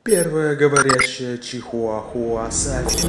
Первая говорящая чихуахуа Софи.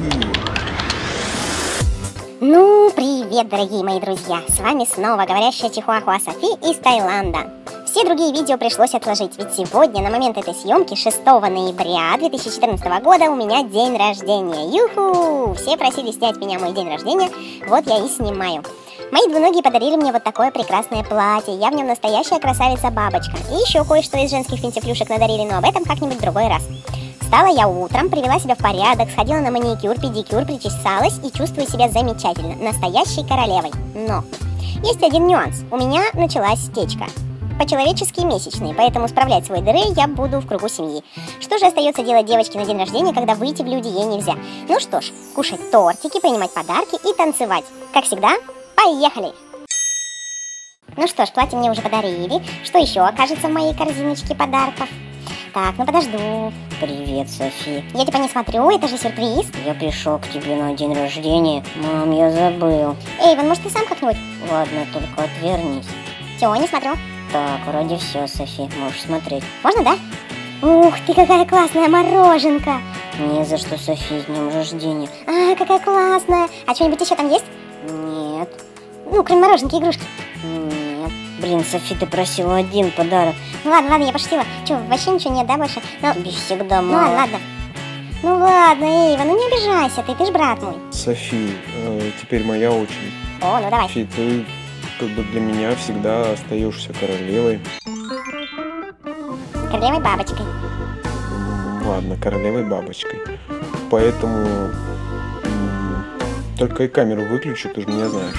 Ну, привет, дорогие мои друзья! С вами снова говорящая чихуахуа Софи из Таиланда. Все другие видео пришлось отложить, ведь сегодня, на момент этой съемки, 6 ноября 2014 года, у меня день рождения. Юху! Все просили снять меня мой день рождения, вот я и снимаю. Мои двуногие подарили мне вот такое прекрасное платье, я в нем настоящая красавица-бабочка. И еще кое-что из женских финтифлюшек надарили, но об этом как-нибудь в другой раз. Встала я утром, привела себя в порядок, сходила на маникюр, педикюр, причесалась и чувствую себя замечательно, настоящей королевой. Но есть один нюанс, у меня началась течка. По-человечески месячные, поэтому справлять свой дыры я буду в кругу семьи. Что же остается делать девочке на день рождения, когда выйти в люди ей нельзя? Ну что ж, кушать тортики, принимать подарки и танцевать. Как всегда, поехали! Ну что ж, платье мне уже подарили. Что еще окажется в моей корзиночке подарков? Так, ну подожду. Привет, Софи. Я типа не смотрю, это же сюрприз. Я пришел к тебе на день рождения. Мам, я забыл. Эйвен, может ты сам как-нибудь? Ладно, только отвернись. Все, не смотрю. Так, вроде все, Софи, можешь смотреть. Можно, да? Ух ты, какая классная мороженка. Не за что, Софи, с днем рождения. А, какая классная. А что-нибудь еще там есть? Нет. Ну, кроме мороженки, игрушки. Нет. Блин, Софи, ты просила один подарок. Ну ладно, я пошутила. Че, вообще ничего нет, да, больше? Ну, Тебе всегда ну мало. ладно. Ну ладно, Эйва, ну не обижайся, ты ж брат мой. Софи, теперь моя очередь. О, ну давай. Софи, ты как бы для меня всегда остаешься королевой. Королевой бабочкой. Ладно, королевой бабочкой. Поэтому только и камеру выключу, ты же меня знаешь.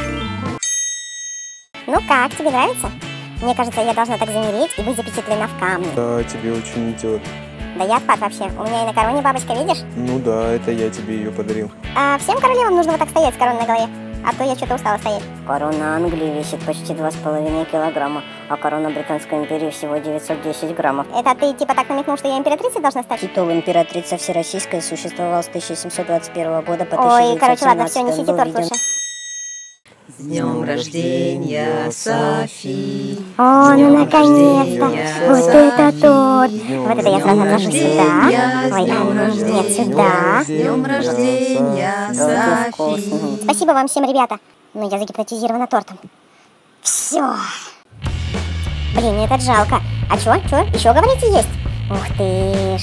Ну как, тебе нравится? Мне кажется, я должна так замереть и быть запечатлена в камне. Да, тебе очень идет. Да я отпад вообще. У меня и на короне бабочка, видишь? Ну да, это я тебе ее подарил. А всем королевам нужно вот так стоять с короной на голове. А то я что-то устала стоять. Корона Англии весит почти 2,5 килограмма, а корона Британской империи всего 910 граммов. Это ты типа так намекнул, что я императрицей должна стать? Титул императрица Всероссийская существовал с 1721 года по 1917. Ой, короче, ладно, все, несите торт лучше. С днем рождения, Софи! О, ну наконец-то! Вот это торт! Вот это я сразу отложу сюда. Ой, нет, сюда. С днем рождения, Софи! Спасибо вам всем, ребята. Ну, я загипнотизирована тортом. Все. Блин, мне это жалко. А чё? Еще, говорите, есть? Ух ты ж.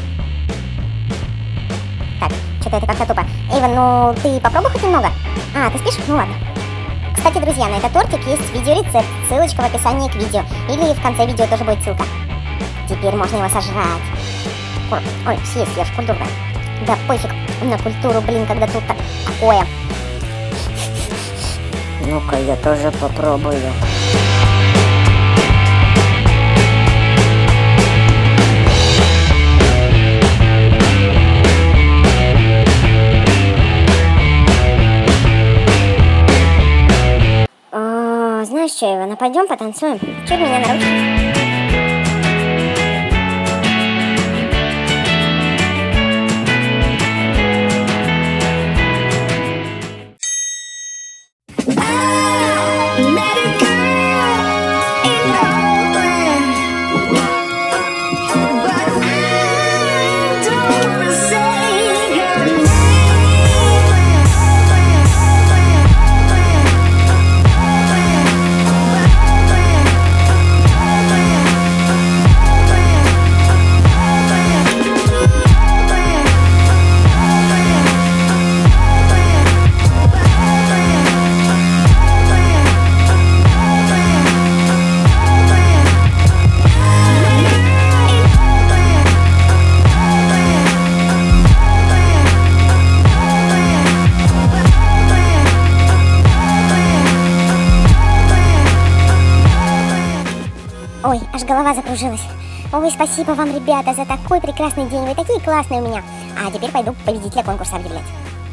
Так, что-то это как-то тупо. Эйвен, ну ты попробуй хоть немного. А, ты спишь? Ну ладно. Кстати, друзья, на этот тортик есть видеорецепт, ссылочка в описании к видео. Или в конце видео тоже будет ссылка. Теперь можно его сожрать. Ой, съесть, я ж культурная. Да пофиг на культуру, блин, когда тут такое. Ну-ка, я тоже попробую. Знаешь что, Ивана, пойдем потанцуем. Чуть меня на ручки. Ой, аж голова закружилась. Ой, спасибо вам, ребята, за такой прекрасный день. Вы такие классные у меня. А теперь пойду победителя конкурса объявлять.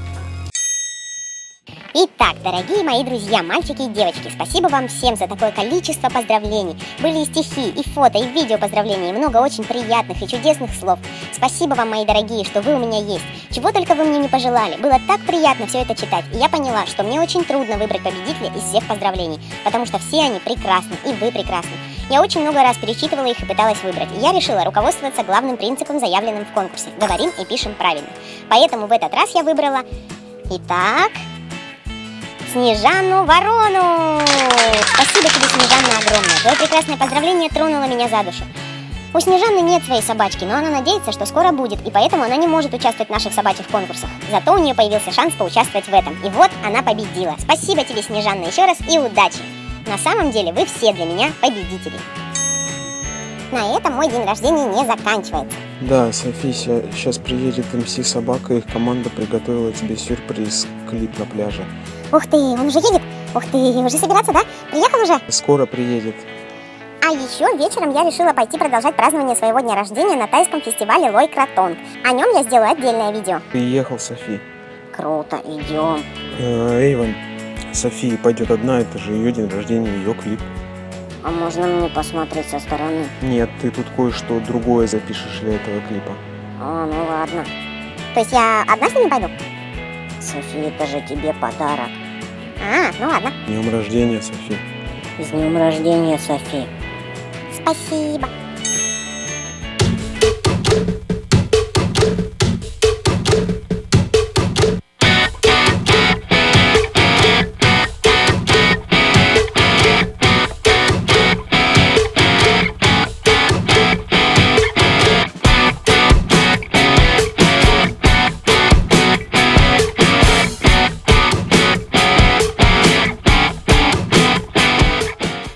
Итак, дорогие мои друзья, мальчики и девочки, спасибо вам всем за такое количество поздравлений. Были и стихи, и фото, и видео поздравлений, и много очень приятных и чудесных слов. Спасибо вам, мои дорогие, что вы у меня есть. Чего только вы мне не пожелали. Было так приятно все это читать. И я поняла, что мне очень трудно выбрать победителя из всех поздравлений, потому что все они прекрасны, и вы прекрасны. Я очень много раз перечитывала их и пыталась выбрать. И я решила руководствоваться главным принципом, заявленным в конкурсе. Говорим и пишем правильно. Поэтому в этот раз я выбрала... Итак... Снежану Ворону! Спасибо тебе, Снежанна, огромное. Твое прекрасное поздравление тронуло меня за душу. У Снежаны нет своей собачки, но она надеется, что скоро будет, и поэтому она не может участвовать в наших собачьих конкурсах. Зато у нее появился шанс поучаствовать в этом. И вот она победила. Спасибо тебе, Снежанна, еще раз и удачи! На самом деле вы все для меня победители. На этом мой день рождения не заканчивается. Да, Софи, сейчас приедет МС Собака, их команда приготовила тебе сюрприз, клип на пляже. Ух ты, он уже едет? Ух ты, уже собираться, да? Приехал уже? Скоро приедет. А еще вечером я решила пойти продолжать празднование своего дня рождения на тайском фестивале Лой Кратонг. О нем я сделаю отдельное видео. Приехал, Софи. Круто, идем. Эйвен, Софи пойдет одна, это же ее день рождения, ее клип. А можно мне посмотреть со стороны? Нет, ты тут кое-что другое запишешь для этого клипа. А, ну ладно. То есть я одна с ними пойду? Софи, это же тебе подарок. А, ну ладно. С днем рождения, Софи. С днем рождения, Софи. Спасибо.